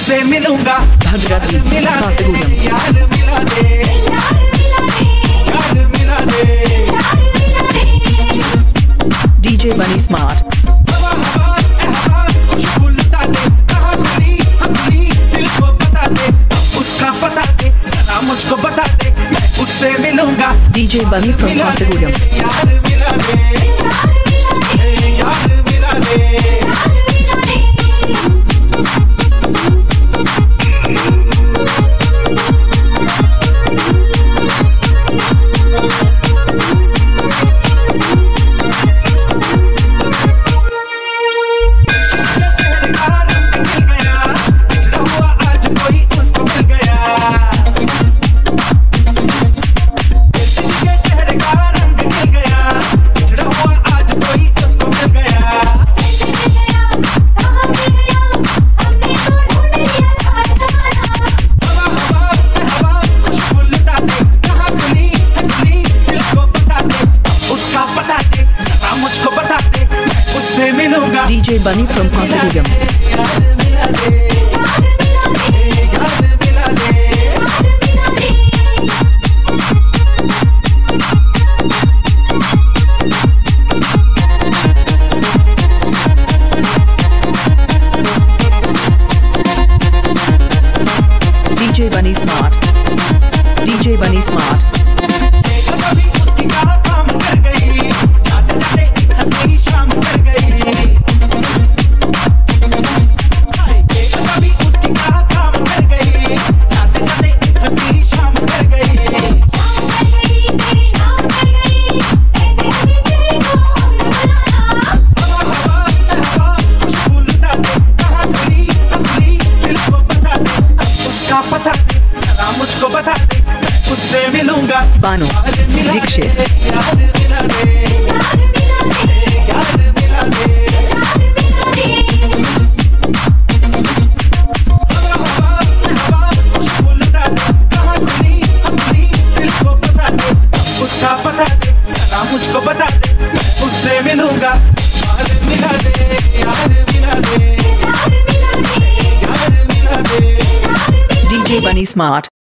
उससे मिलूंगा भद्राद्री कासेगुड़म यार मिला दे यार मिला दे डीजे बनी स्मार्ट हवा हवा खुशबू लुटा दे कहाँ खुली अपनी दिल को बता दे उसका पता दे जरा मुझको बता दे मैं उससे मिलूंगा डीजे बनी फ्रॉम कासेगुड़म यार मिला दे यार मिला दे DJ Bunny from Kaseguड़am DJ Bunny Smart DJ Bunny Smart मुझको बता दे उससे मिलूंगा बानो दीक्षित उसका पता दे जरा मुझको बता दे उससे मिलूंगा यार मिला दे यार मिला दे यार मिला दे DJ Bunny Smart